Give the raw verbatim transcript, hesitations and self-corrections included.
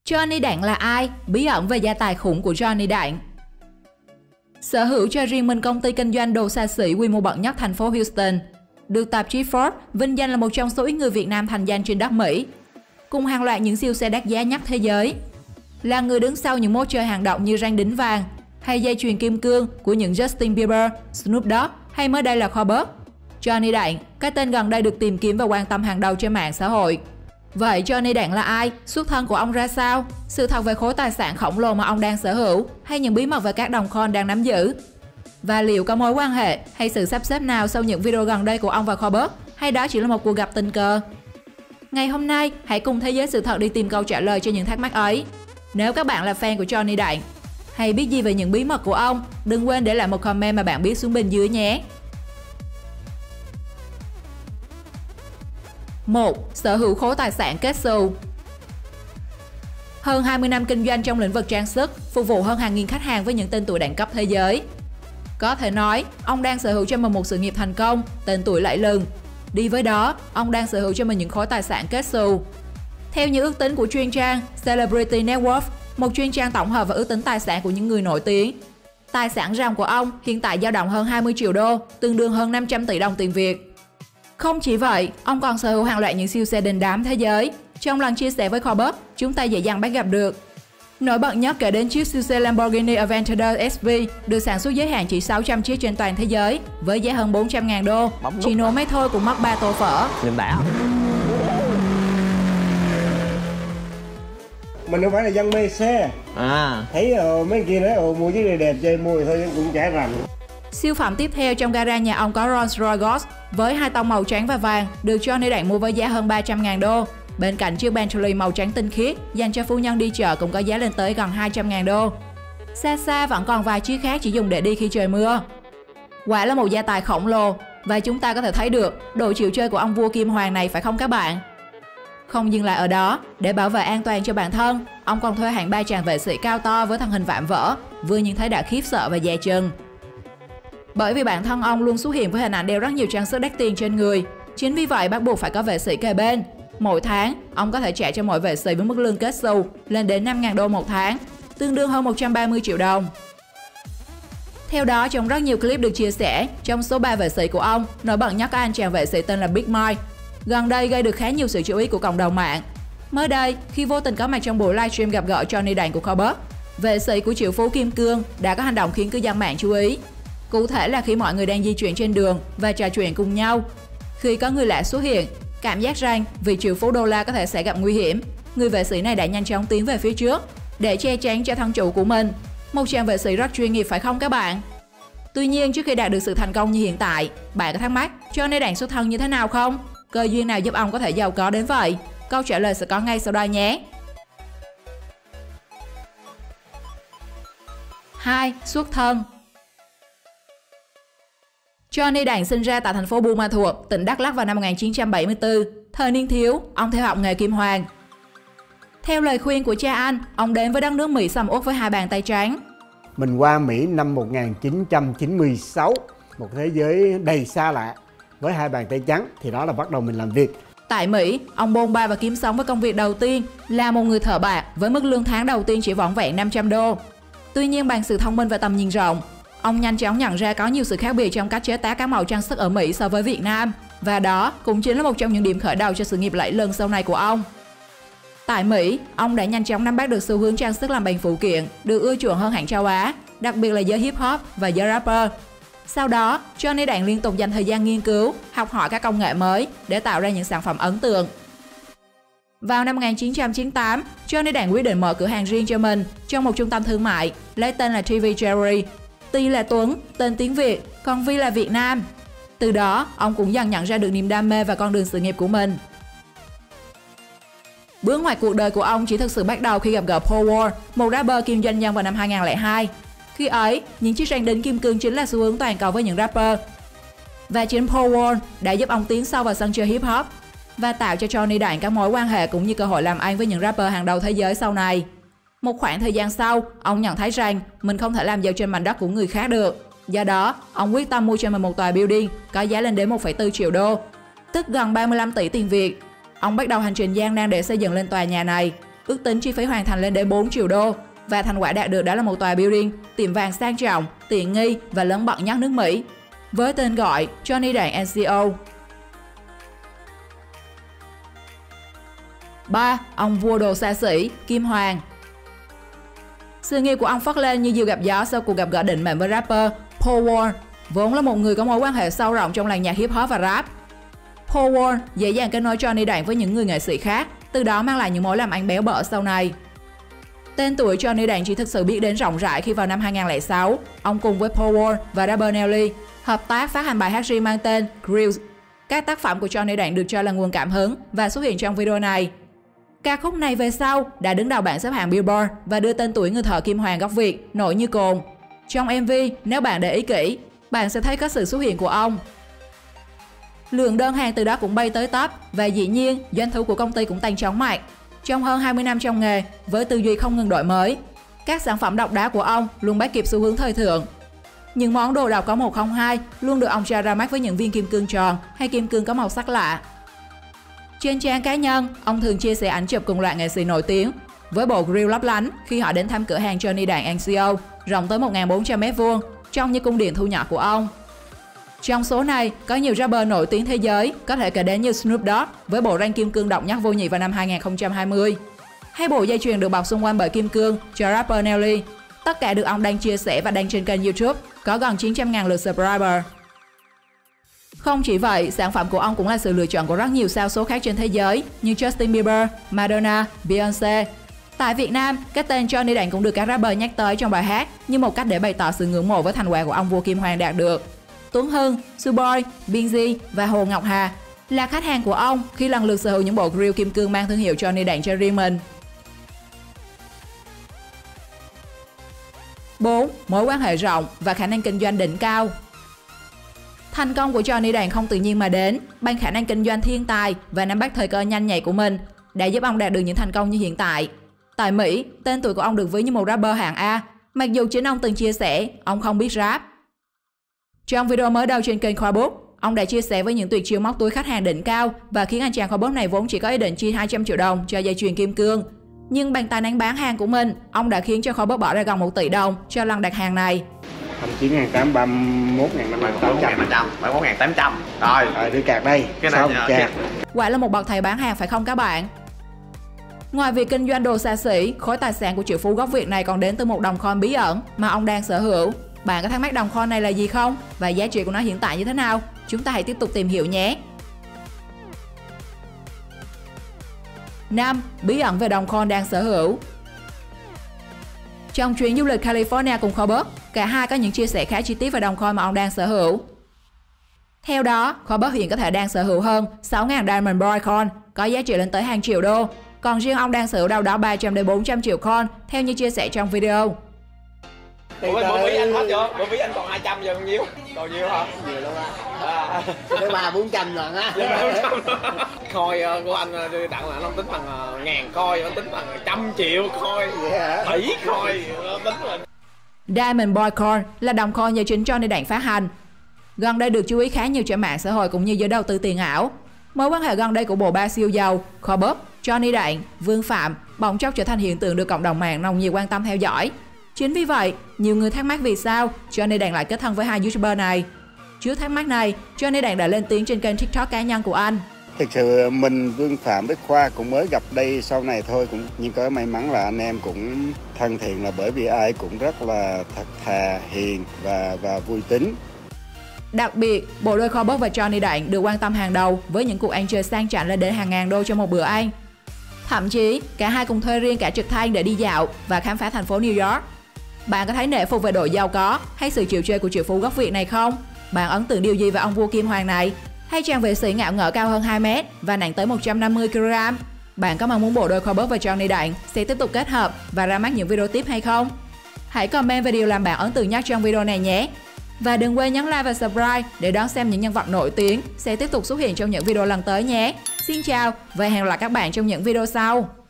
Johnny Đặng là ai? Bí ẩn về gia tài khủng của Johnny Đặng. Sở hữu cho riêng mình công ty kinh doanh đồ xa xỉ quy mô bậc nhất thành phố Houston, được tạp chí Forbes vinh danh là một trong số ít người Việt Nam thành danh trên đất Mỹ, cùng hàng loạt những siêu xe đắt giá nhất thế giới. Là người đứng sau những mốt chơi hàng động như răng đính vàng hay dây chuyền kim cương của những Justin Bieber, Snoop Dogg hay mới đây là Corbett, Johnny Đặng, cái tên gần đây được tìm kiếm và quan tâm hàng đầu trên mạng xã hội. Vậy Johnny Đặng là ai? Xuất thân của ông ra sao? Sự thật về khối tài sản khổng lồ mà ông đang sở hữu hay những bí mật về các đồng coin đang nắm giữ? Và liệu có mối quan hệ hay sự sắp xếp nào sau những video gần đây của ông và Corbett, hay đó chỉ là một cuộc gặp tình cờ? Ngày hôm nay, hãy cùng thế giới sự thật đi tìm câu trả lời cho những thắc mắc ấy. Nếu các bạn là fan của Johnny Đặng hay biết gì về những bí mật của ông, đừng quên để lại một comment mà bạn biết xuống bên dưới nhé. một. Sở hữu khối tài sản kết xù. Hơn hai mươi năm kinh doanh trong lĩnh vực trang sức, phục vụ hơn hàng nghìn khách hàng với những tên tuổi đẳng cấp thế giới. Có thể nói, ông đang sở hữu cho mình một sự nghiệp thành công, tên tuổi lẫy lừng. Đi với đó, ông đang sở hữu cho mình những khối tài sản kết xù. Theo những ước tính của chuyên trang Celebrity Net Worth, một chuyên trang tổng hợp và ước tính tài sản của những người nổi tiếng, tài sản ròng của ông hiện tại dao động hơn hai mươi triệu đô, tương đương hơn năm trăm tỷ đồng tiền Việt. Không chỉ vậy, ông còn sở hữu hàng loạt những siêu xe đình đám thế giới. Trong lần chia sẻ với Corbett, chúng ta dễ dàng bắt gặp được. Nổi bật nhất kể đến chiếc siêu xe Lamborghini Aventador ét vê được sản xuất giới hạn chỉ sáu trăm chiếc trên toàn thế giới với giá hơn bốn trăm ngàn đô. Chỉ nổ máy thôi cũng mất ba tô phở. Nhìn đã. Mình không phải là dân mê xe. À. Thấy uh, mấy kia nói uh, mua chiếc này đẹp chơi mua thôi cũng chả rành. Siêu phẩm tiếp theo trong gara nhà ông có Rolls Royce Ghost với hai tông màu trắng và vàng, được Johnny Đặng mua với giá hơn ba trăm ngàn đô. Bên cạnh chiếc Bentley màu trắng tinh khiết dành cho phu nhân đi chợ cũng có giá lên tới gần hai trăm ngàn đô. Xa xa vẫn còn vài chiếc khác chỉ dùng để đi khi trời mưa. Quả là một gia tài khổng lồ, và chúng ta có thể thấy được độ chịu chơi của ông vua Kim Hoàng này, phải không các bạn? Không dừng lại ở đó, để bảo vệ an toàn cho bản thân, ông còn thuê hẳn ba chàng vệ sĩ cao to với thân hình vạm vỡ, vừa nhìn thấy đã khiếp sợ và dè chừng. Bởi vì bản thân ông luôn xuất hiện với hình ảnh đeo rất nhiều trang sức đắt tiền trên người, chính vì vậy bắt buộc phải có vệ sĩ kề bên. Mỗi tháng, ông có thể trả cho mỗi vệ sĩ với mức lương kết xù lên đến năm ngàn đô một tháng, tương đương hơn một trăm ba mươi triệu đồng. Theo đó, trong rất nhiều clip được chia sẻ, trong số ba vệ sĩ của ông, nổi bật nhất có anh chàng vệ sĩ tên là Big Mike, gần đây gây được khá nhiều sự chú ý của cộng đồng mạng. Mới đây, khi vô tình có mặt trong buổi livestream gặp gỡ Johnny Đặng của Corbett, vệ sĩ của triệu phú Kim Cương đã có hành động khiến cư dân mạng chú ý. Cụ thể là khi mọi người đang di chuyển trên đường và trò chuyện cùng nhau, khi có người lạ xuất hiện, cảm giác rằng vì triệu phú đô la có thể sẽ gặp nguy hiểm, người vệ sĩ này đã nhanh chóng tiến về phía trước để che chắn cho thân chủ của mình. Một chàng vệ sĩ rất chuyên nghiệp, phải không các bạn? Tuy nhiên, trước khi đạt được sự thành công như hiện tại, bạn có thắc mắc Johnny Đặng xuất thân như thế nào không? Cơ duyên nào giúp ông có thể giàu có đến vậy? Câu trả lời sẽ có ngay sau đây nhé. hai. Xuất thân. Johnny Đặng sinh ra tại thành phố Buôn Ma Thuột, tỉnh Đắk Lắk vào năm một nghìn chín trăm bảy mươi tư. Thời niên thiếu, ông theo học nghề kim hoàn. Theo lời khuyên của cha anh, ông đến với đất nước Mỹ sầm uất với hai bàn tay trắng. Mình qua Mỹ năm một nghìn chín trăm chín mươi sáu, một thế giới đầy xa lạ. Với hai bàn tay trắng thì đó là bắt đầu mình làm việc. Tại Mỹ, ông bôn ba và kiếm sống với công việc đầu tiên là một người thợ bạc với mức lương tháng đầu tiên chỉ vỏn vẹn năm trăm đô. Tuy nhiên, bằng sự thông minh và tầm nhìn rộng, ông nhanh chóng nhận ra có nhiều sự khác biệt trong cách chế tác các màu trang sức ở Mỹ so với Việt Nam, và đó cũng chính là một trong những điểm khởi đầu cho sự nghiệp lẫy lừng sau này của ông. Tại Mỹ, ông đã nhanh chóng nắm bắt được xu hướng trang sức làm bằng phụ kiện được ưa chuộng hơn hẳn châu Á, đặc biệt là giới hip hop và giới rapper. Sau đó, Johnny Đặng liên tục dành thời gian nghiên cứu, học hỏi các công nghệ mới để tạo ra những sản phẩm ấn tượng. Vào năm một nghìn chín trăm chín mươi tám, Johnny Đặng quyết định mở cửa hàng riêng cho mình trong một trung tâm thương mại, lấy tên là tê vê Jewelry. T là Tuấn, tên tiếng Việt, còn V là Việt Nam. Từ đó, ông cũng dần nhận ra được niềm đam mê và con đường sự nghiệp của mình. Bước ngoặt cuộc đời của ông chỉ thực sự bắt đầu khi gặp gỡ Paul Wall, một rapper kiêm doanh nhân vào năm hai nghìn không trăm lẻ hai. Khi ấy, những chiếc răng đính kim cương chính là xu hướng toàn cầu với những rapper. Và chính Paul Wall đã giúp ông tiến sâu vào sân chơi hip hop và tạo cho Johnny Đặng các mối quan hệ cũng như cơ hội làm ăn với những rapper hàng đầu thế giới sau này. Một khoảng thời gian sau, ông nhận thấy rằng mình không thể làm giàu trên mảnh đất của người khác được. Do đó, ông quyết tâm mua cho mình một tòa building có giá lên đến một phẩy bốn triệu đô, tức gần ba mươi lăm tỷ tiền Việt. Ông bắt đầu hành trình gian nan để xây dựng lên tòa nhà này. ước tính chi phí hoàn thành lên đến bốn triệu đô. Và thành quả đạt được đó là một tòa building, tiệm vàng sang trọng, tiện nghi và lớn bậc nhất nước Mỹ, với tên gọi Johnny Đặng en xê o. ba. Ông vua đồ xa xỉ, Kim Hoàng. Sự nghiệp của ông phất lên như diều gặp gió sau cuộc gặp gỡ định mệnh với rapper Paul Wall, vốn là một người có mối quan hệ sâu rộng trong làng nhạc hip hop và rap. Paul Wall dễ dàng kết nối Johnny Đặng với những người nghệ sĩ khác, từ đó mang lại những mối làm ăn béo bở sau này. Tên tuổi Johnny Đặng chỉ thực sự biết đến rộng rãi khi vào năm hai nghìn không trăm lẻ sáu, ông cùng với Paul Wall và rapper Nelly hợp tác phát hành bài hát riêng mang tên Grills. Các tác phẩm của Johnny Đặng được cho là nguồn cảm hứng và xuất hiện trong video này. Ca khúc này về sau đã đứng đầu bảng xếp hạng Billboard và đưa tên tuổi người thợ Kim Hoàng gốc Việt nổi như cồn. Trong em vê, nếu bạn để ý kỹ, bạn sẽ thấy có sự xuất hiện của ông. Lượng đơn hàng từ đó cũng bay tới top và dĩ nhiên doanh thu của công ty cũng tăng chóng mặt. Trong hơn hai mươi năm trong nghề, với tư duy không ngừng đổi mới, các sản phẩm độc đáo của ông luôn bắt kịp xu hướng thời thượng. Những món đồ độc có một không hai luôn được ông cho ra mắt với những viên kim cương tròn hay kim cương có màu sắc lạ. Trên trang cá nhân, ông thường chia sẻ ảnh chụp cùng loạt nghệ sĩ nổi tiếng với bộ grill lấp lánh khi họ đến thăm cửa hàng Johnny Đặng en xê o rộng tới một nghìn bốn trăm mét vuông, trông như cung điện thu nhỏ của ông. Trong số này, có nhiều rapper nổi tiếng thế giới, có thể kể đến như Snoop Dogg với bộ ring kim cương độc nhất vô nhị vào năm hai nghìn không trăm hai mươi, hay bộ dây chuyền được bọc xung quanh bởi kim cương cho rapper Nelly. Tất cả được ông đang chia sẻ và đăng trên kênh YouTube, có gần chín trăm nghìn lượt subscriber. Không chỉ vậy, sản phẩm của ông cũng là sự lựa chọn của rất nhiều sao số khác trên thế giới như Justin Bieber, Madonna, Beyoncé. Tại Việt Nam, cái tên Johnny Đặng cũng được các rapper nhắc tới trong bài hát như một cách để bày tỏ sự ngưỡng mộ với thành quả của ông vua Kim Hoàng đạt được. Tuấn Hưng, Suboy, Binz và Hồ Ngọc Hà là khách hàng của ông khi lần lượt sở hữu những bộ grill kim cương mang thương hiệu Johnny Đặng cho riêng mình. bốn. Mối quan hệ rộng và khả năng kinh doanh đỉnh cao. Thành công của Johnny Đặng không tự nhiên mà đến, bằng khả năng kinh doanh thiên tài và nắm bắt thời cơ nhanh nhạy của mình đã giúp ông đạt được những thành công như hiện tại. Tại Mỹ, tên tuổi của ông được ví như một rapper hạng A, mặc dù chính ông từng chia sẻ ông không biết rap. Trong video mới đầu trên kênh Khoa Book, ông đã chia sẻ với những tuyệt chiêu móc túi khách hàng đỉnh cao và khiến anh chàng Khoa Book này vốn chỉ có ý định chi hai trăm triệu đồng cho dây chuyền kim cương. Nhưng bằng tài năng bán hàng của mình, ông đã khiến cho Khoa Book bỏ ra gần một tỷ đồng cho lần đặt hàng này. chín nghìn tám trăm ba mươi mốt nghìn năm trăm tám mươi bảy mươi mốt nghìn tám trăm. Rồi, rồi đưa cạc đây. Cái này cạc. Quả là một bậc thầy bán hàng phải không các bạn? Ngoài việc kinh doanh đồ xa xỉ, khối tài sản của triệu phú gốc Việt này còn đến từ một đồng coin bí ẩn mà ông đang sở hữu. Bạn có thắc mắc đồng coin này là gì không? Và giá trị của nó hiện tại như thế nào? Chúng ta hãy tiếp tục tìm hiểu nhé. năm. Bí ẩn về đồng coin đang sở hữu. Trong chuyến du lịch California cùng Corbett, cả hai có những chia sẻ khá chi tiết về đồng coin mà ông đang sở hữu. Theo đó, Corbett hiện có thể đang sở hữu hơn sáu nghìn Diamond Boy coin có giá trị lên tới hàng triệu đô. Còn riêng ông đang sở hữu đâu đó ba trăm đến bốn trăm triệu coin theo như chia sẻ trong video. Ủa, bữa ví anh hết chưa? Bữa ví anh còn hai trăm giờ còn nhiêu? Còn nhiêu hả? Nhiều luôn á. Tới ba bốn trăm lần á. Coi của anh đặng là nó tính bằng ngàn coi, nó tính bằng trăm triệu coi, tỷ coi, nó tính là. Diamond Boy coin là đồng coin do chính Johnny Đặng phát hành. Gần đây được chú ý khá nhiều trên mạng xã hội cũng như giới đầu tư tiền ảo. Mối quan hệ gần đây của bộ ba siêu giàu Corbett, Johnny Đặng, Vương Phạm bỗng chốc trở thành hiện tượng được cộng đồng mạng nồng nhiệt quan tâm theo dõi. Chính vì vậy, nhiều người thắc mắc vì sao Johnny Đặng lại kết thân với hai YouTuber này. Trước thắc mắc này, Johnny Đặng đã lên tiếng trên kênh TikTok cá nhân của anh. Thực sự mình Vương Phạm với Khoa cũng mới gặp đây sau này thôi, cũng nhưng có may mắn là anh em cũng thân thiện, là bởi vì ai cũng rất là thật thà, hiền và và vui tính. Đặc biệt, bộ đôi Corbett và Johnny Đặng được quan tâm hàng đầu với những cuộc ăn chơi sang chảnh lên đến hàng ngàn đô cho một bữa ăn. Thậm chí, cả hai cùng thuê riêng cả trực thăng để đi dạo và khám phá thành phố New York. Bạn có thấy nể phục về độ giàu có hay sự chịu chơi của triệu phú gốc Việt này không? Bạn ấn tượng điều gì về ông vua Kim Hoàng này? Hay chàng vệ sĩ ngạo nghễ cao hơn hai mét và nặng tới một trăm năm mươi ki lô gam? Bạn có mong muốn bộ đôi Corbett và Johnny Đặng sẽ tiếp tục kết hợp và ra mắt những video tiếp hay không? Hãy comment về điều làm bạn ấn tượng nhất trong video này nhé! Và đừng quên nhấn like và subscribe để đón xem những nhân vật nổi tiếng sẽ tiếp tục xuất hiện trong những video lần tới nhé! Xin chào và hẹn gặp lại các bạn trong những video sau!